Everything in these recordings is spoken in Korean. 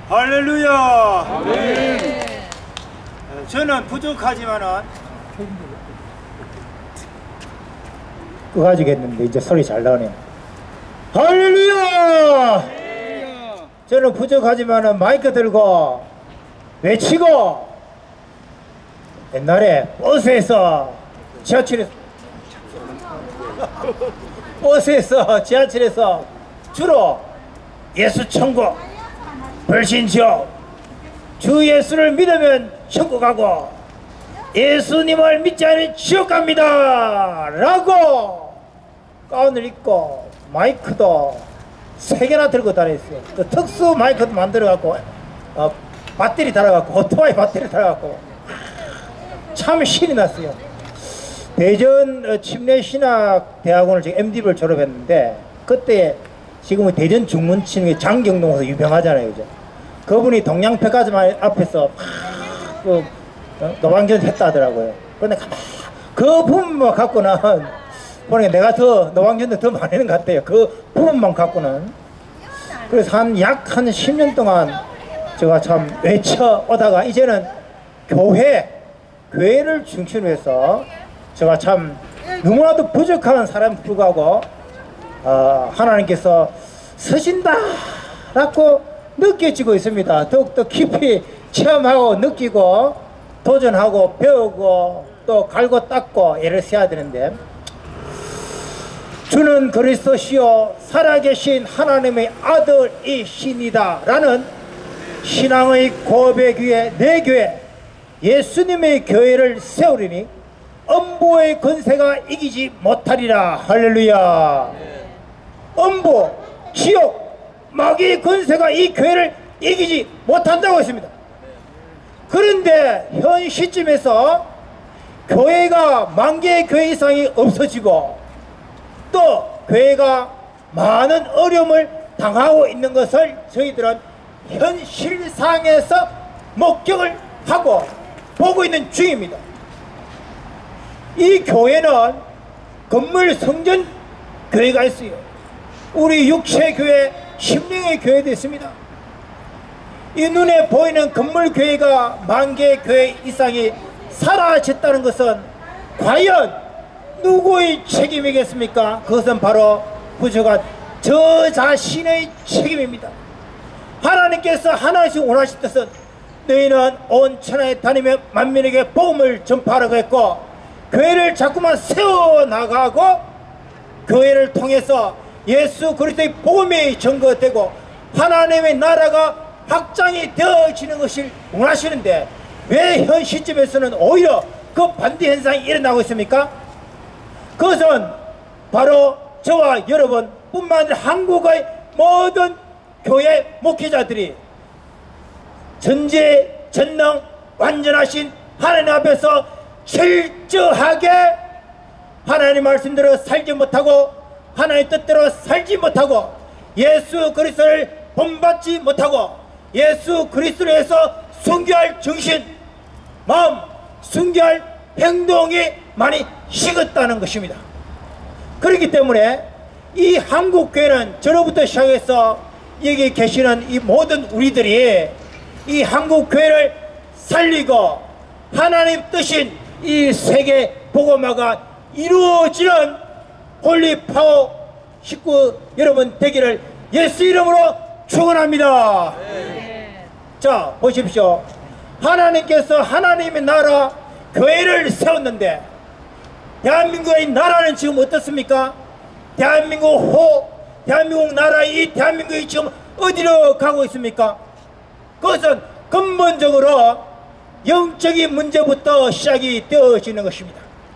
할렐루야. 아멘. 저는 부족하지만은 그거 가지겠는데 이제 소리 잘 나오네요. 할렐루야. 저는 부족하지만은 마이크 들고 외치고 옛날에 버스에서 지하철에서 주로 예수 천국 불신지옥 주 예수를 믿으면 천국 가고 예수님을 믿지 않으면 지옥 갑니다 라고 가운을 입고 마이크도 3개나 들고 다녔어요. 그 특수 마이크도 만들어 갖고 배터리 달아갖고 오토바이 배터리 달아갖고 참 신이 났어요. 대전 침례신학대학원을 지금 MD를 졸업했는데 그때 지금은 대전 중문침례 장경동에서 유명하잖아요, 그죠? 그분이 동양백화점 앞에서 그 노방전 했다 하더라고요. 그런데 그 부분만 갖고는 보니까 내가 더 노방전도 더 많이 하는 것 같아요. 그 부분만 갖고는. 그래서 약 한 10년 동안 제가 참 외쳐오다가 이제는 교회를 중심으로 해서 제가 참 너무나도 부족한 사람에 불구하고 하나님께서 쓰신다 라고 느껴지고 있습니다. 더욱더 깊이 체험하고 느끼고 도전하고 배우고 또 갈고 닦고 애를 써야 되는데, 주는 그리스도시요 살아계신 하나님의 아들이시니다 라는 신앙의 고백 위에 내 교회 예수님의 교회를 세우리니 음부의 권세가 이기지 못하리라. 할렐루야. 음부, 지옥, 마귀의 권세가 이 교회를 이기지 못한다고 했습니다. 그런데 현 시점에서 교회가 10,000개의 교회 이상이 없어지고 또 교회가 많은 어려움을 당하고 있는 것을 저희들은 현실상에서 목격을 하고 보고 있는 중입니다. 이 교회는 건물 성전 교회가 있어요. 우리 육체 교회, 심령의 교회도 있습니다. 이 눈에 보이는 건물 교회가 10,000개의 교회 이상이 사라졌다는 것은 과연 누구의 책임이겠습니까? 그것은 바로 부족한 저 자신의 책임입니다. 하나님께서 하나씩 원하실 뜻은 너희는 온 천하에 다니며 만민에게 복음을 전파하라고 했고, 교회를 자꾸만 세워나가고 교회를 통해서 예수 그리스도의 복음이 증거되고 하나님의 나라가 확장이 되어지는 것을 원하시는데 왜 현 시점에서는 오히려 그 반대 현상이 일어나고 있습니까? 그것은 바로 저와 여러분 뿐만 아니라 한국의 모든 교회 목회자들이 전지전능 완전하신 하나님 앞에서 철저하게 하나님 말씀대로 살지 못하고 하나님 뜻대로 살지 못하고 예수 그리스도를 본받지 못하고 예수 그리스도를 해서 순교할 정신, 마음, 순교할 행동이 많이 식었다는 것입니다. 그렇기 때문에 이 한국교회는 저로부터 시작해서 여기 계시는 이 모든 우리들이 이 한국교회를 살리고 하나님 뜻인 이 세계 복음화가 이루어지는 홀리파워 식구 여러분 되기를 예수 이름으로 축원합니다. 네. 자, 보십시오. 하나님께서 하나님의 나라 교회를 세웠는데 대한민국의 나라는 지금 어떻습니까? 대한민국 나라, 이 대한민국이 지금 어디로 가고 있습니까? 그것은 근본적으로 영적인 문제부터 시작이 되어지는 것입니다.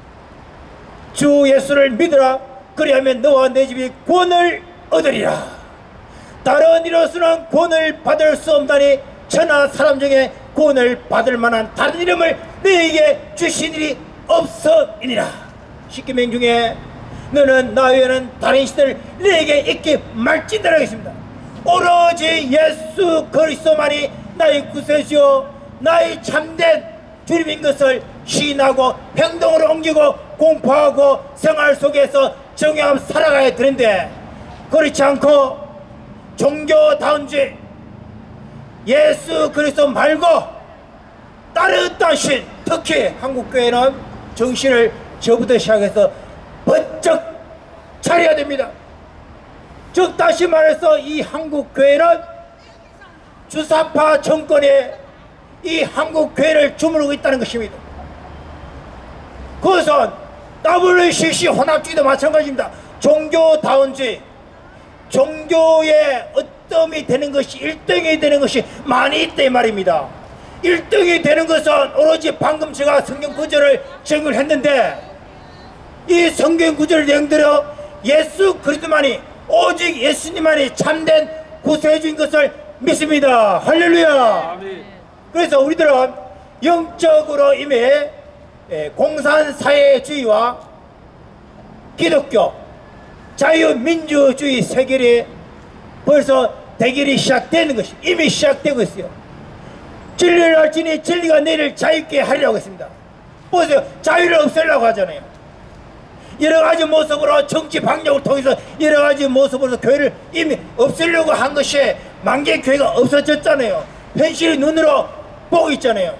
주 예수를 믿으라. 그리하면 너와 내 집이 구원을 얻으리라. 다른 이로서는 구원을 받을 수 없다니 천하 사람 중에 구원을 받을 만한 다른 이름을 너에게 주신 일이 없음이니라. 십계명 중에 너는 나 외에는 다른 신을 너에게 있게 말지니라 하겠습니다. 오로지 예수 그리스도만이 나의 구세주요 나의 참된 주님인 것을 시인하고 행동으로 옮기고 공포하고 생활 속에서 정의하며 살아가야 되는데 그렇지 않고 종교다운 죄, 예수 그리스도 말고 다른 당신, 특히 한국교회는 정신을 저부터 시작해서 번쩍 차려야 됩니다. 즉 다시 말해서 이 한국교회는 주사파 정권이 이 한국교회를 주무르고 있다는 것입니다. 그것은 WCC 혼합주의도 마찬가지입니다. 종교다원주의, 종교의 어떤 되는 것이 1등이 되는 것이 많이 있다 이 말입니다. 1등이 되는 것은 오로지 방금 제가 성경 구절을 정을 했는데, 이 성경 구절을 내용대로 예수 그리스도만이, 오직 예수님만이 참된 구세주인 것을 믿습니다. 할렐루야. 그래서 우리들은 영적으로 이미 공산사회주의와 기독교, 자유민주주의 세계이 벌써 대결이 시작되는 것이 이미 시작되고 있어요. 진리를 알지니 진리가 너희를 자유케 하리라고 했습니다. 보세요. 자유를 없애려고 하잖아요. 여러가지 모습으로 정치 방역을 통해서 여러가지 모습으로 교회를 이미 없애려고 한 것이 만개교회가 없어졌잖아요. 현실의 눈으로 보고 있잖아요.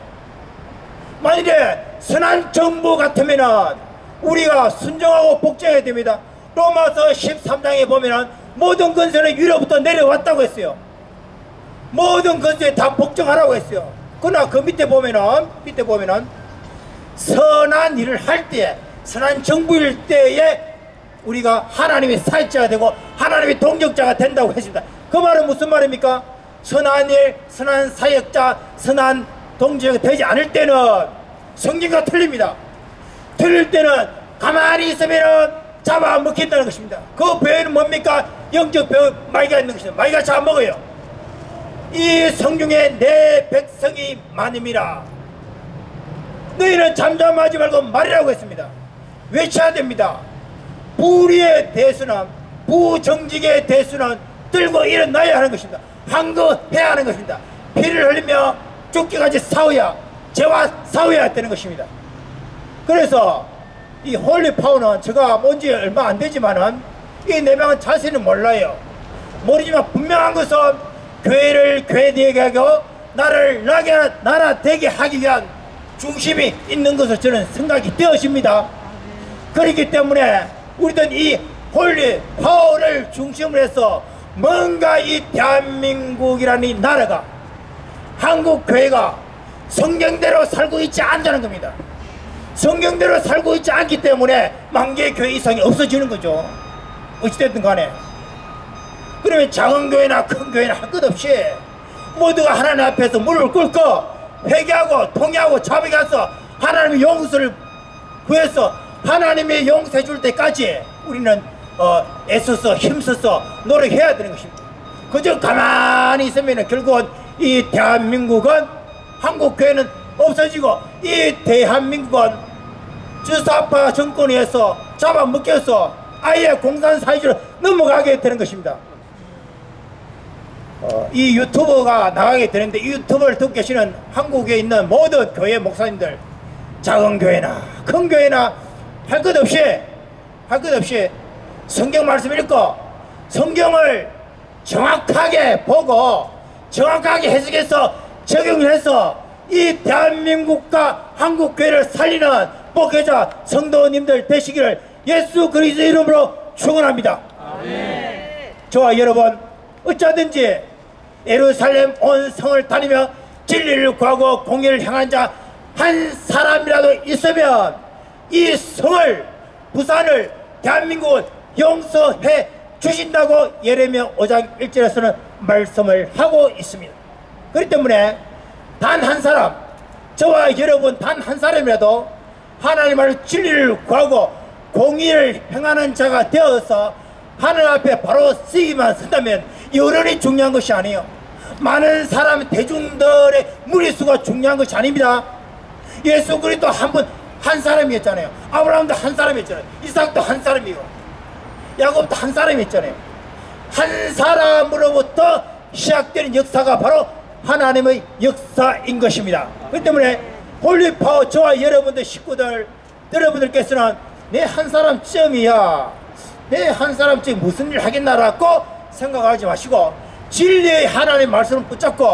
만일에 선한 정부 같으면은 우리가 순종하고 복종해야 됩니다. 로마서 13장에 보면은 모든 권세는 위로부터 내려왔다고 했어요. 모든 권세에 다 복종하라고 했어요. 그러나 그 밑에 보면은 선한 일을 할 때에, 선한 정부일 때에 우리가 하나님의 사역자가 되고 하나님의 동역자가 된다고 했습니다. 그 말은 무슨 말입니까? 선한 일, 선한 사역자, 선한 동역자가 되지 않을 때는 성경과 틀립니다. 틀릴 때는 가만히 있으면 잡아먹힌다는 것입니다. 그 배에는 뭡니까? 영적 배에 마귀가 있는 것입니다. 마귀가 잡아먹어요. 이 성경에 내 백성이 많음이라. 너희는 잠잠하지 말고 말이라고 했습니다. 외쳐야 됩니다. 불의의 대수는, 부정직의 대수는 들고 일어나야 하는 것입니다. 항거해야 하는 것입니다. 피를 흘리며 죽기까지 싸워야, 죄와 싸워야 되는 것입니다. 그래서 이 홀리 파워는 제가 뭔지 얼마 안 되지만은 이 네 명은 자세히는 몰라요. 모르지만 분명한 것은 교회를 교회되게 하고 나라를 나라 되게 하기 위한 중심이 있는 것을 저는 생각이 되어집니다. 그렇기 때문에 우리는 이 홀리 파워를 중심으로 해서 뭔가 이 대한민국이라는 이 나라가, 한국 교회가 성경대로 살고 있지 않다는 겁니다. 성경대로 살고 있지 않기 때문에 만개교회 이상이 없어지는 거죠. 어찌됐든 간에. 그러면 작은 교회나 큰 교회나 할 것 없이 모두가 하나님 앞에서 무릎을 꿇고 회개하고 통회하고 자백해서 하나님의 용서를 구해서 하나님의 용서해 줄 때까지 우리는 애써서 힘써서 노력해야 되는 것입니다. 그저 가만히 있으면 결국은 이 대한민국은, 한국교회는 없어지고 이 대한민국은 주사파 정권에 의해서 잡아먹혀서 아예 공산사회주의로 넘어가게 되는 것입니다. 이 유튜버가 나가게 되는데, 이 유튜브를 듣고 계시는 한국에 있는 모든 교회 목사님들, 작은 교회나 큰 교회나 할 것 없이 성경 말씀 읽고 성경을 정확하게 보고 정확하게 해석해서 적용해서 이 대한민국과 한국교회를 살리는 목회자 성도님들 되시기를 예수 그리스도 이름으로 축원합니다. 저와 여러분, 어쩌든지 예루살렘 온 성을 다니며 진리를 구하고 공의를 향한 자 한 사람이라도 있으면 이 성을, 부산을, 대한민국을 용서해 주신다고 예레미야 5장 1절에서는 말씀을 하고 있습니다. 그렇기 때문에 단 한 사람, 저와 여러분 단 한 사람이라도 하나님의 진리를 구하고 공의를 행하는 자가 되어서 하늘 앞에 바로 쓰기만 쓴다면 여론이 중요한 것이 아니에요. 많은 사람, 대중들의 무리수가 중요한 것이 아닙니다. 예수 그리스도 한 사람이었잖아요. 아브라함도 한 사람이었잖아요. 이삭도 한 사람이고 야곱도 한 사람이었잖아요. 한 사람으로부터 시작되는 역사가 바로 하나님의 역사인 것입니다. 그렇기 때문에 홀리파워, 저와 여러분들 식구들, 여러분들께서는 내 한 사람쯤이야, 내 한 사람쯤 무슨 일 하겠나라고 생각하지 마시고 진리의 하나님의 말씀을 붙잡고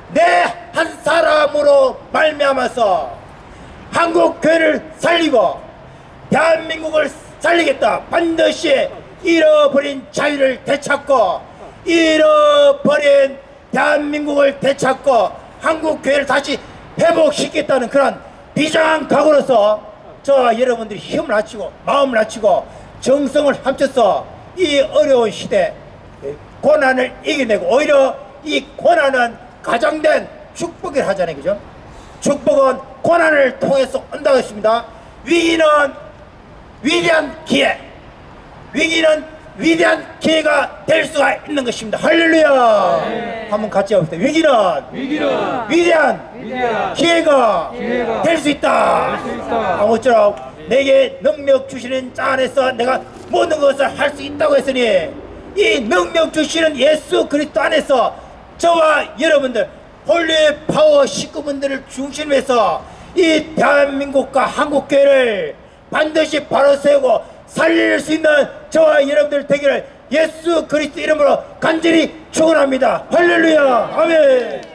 내 한 사람으로 말미암아서 한국 교회를 살리고 대한민국을 살리겠다. 반드시 잃어버린 자유를 되찾고 잃어버린 대한민국을 되찾고 한국 교회를 다시 회복시키겠다는 그런 비장한 각오로서 저 여러분들이 힘을 합치고 마음을 합치고 정성을 합쳐서 이 어려운 시대 고난을 이겨내고 오히려 이 고난은 가장된 축복을 하잖아요. 그죠? 축복은 고난을 통해서 온다고 했습니다. 위기는 위대한 기회, 위기는 위대한 기회가 될 수가 있는 것입니다. 할렐루야. 네. 한번 같이 해봅시다. 위기는 위대한 기회가 될 수 있다. 아무쪼록 내게 능력 주시는 자 안에서 내가 모든 것을 할 수 있다고 했으니 이 능력 주시는 예수 그리스도 안에서 저와 여러분들 홀리 파워 식구분들을 중심으로 해서 이 대한민국과 한국교회를 반드시 바로 세우고 살릴 수 있는 저와 여러분들 되기를 예수 그리스도 이름으로 간절히 축원합니다. 할렐루야. 아멘.